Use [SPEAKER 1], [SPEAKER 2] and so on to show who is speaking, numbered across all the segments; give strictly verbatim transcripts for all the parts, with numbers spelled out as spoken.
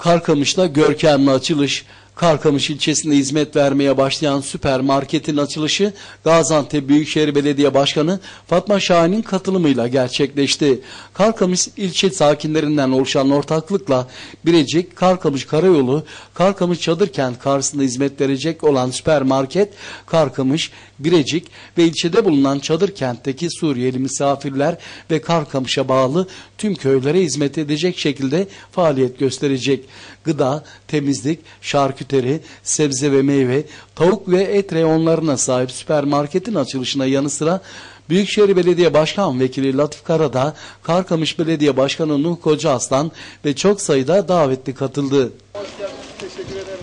[SPEAKER 1] Karkamış'ta görkemli açılış. Karkamış ilçesinde hizmet vermeye başlayan süpermarketin açılışı Gaziantep Büyükşehir Belediye Başkanı Fatma Şahin'in katılımıyla gerçekleşti. Karkamış ilçe sakinlerinden oluşan ortaklıkla Birecik, Karkamış Karayolu, Karkamış Çadırkent karşısında hizmet verecek olan süpermarket, Karkamış, Birecik ve ilçede bulunan Çadırkent'teki Suriyeli misafirler ve Karkamış'a bağlı tüm köylere hizmet edecek şekilde faaliyet gösterecek. Gıda, temizlik, şarküteri, sebze ve meyve, tavuk ve et reyonlarına sahip süpermarketin açılışına yanı sıra Büyükşehir Belediye Başkan Vekili Latif Karadağ, Karkamış Belediye Başkanı Nuh Kocaaslan ve çok sayıda davetli katıldı.
[SPEAKER 2] Teşekkür ederim.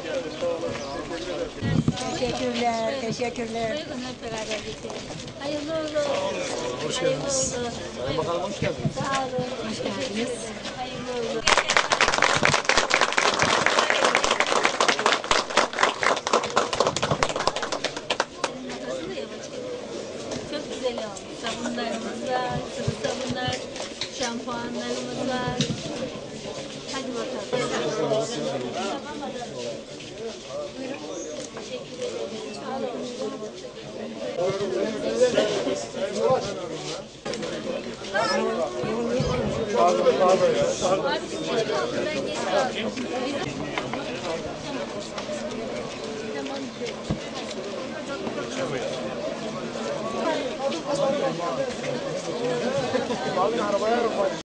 [SPEAKER 3] Teşekkürler, teşekkürler.
[SPEAKER 4] Hayırlı olsun.
[SPEAKER 2] Hoş geldiniz. Sayın Bakanım hoş geldiniz.
[SPEAKER 4] Sağ olun. Hoş geldiniz. Hayırlı olsun. Çok güzel olmuş. Sabunlarımız var, sıvı sabunlar, şampuanlarımız var. Hadi bakalım. Teşekkür ederim. Sağ olun.
[SPEAKER 2] Abi arabaya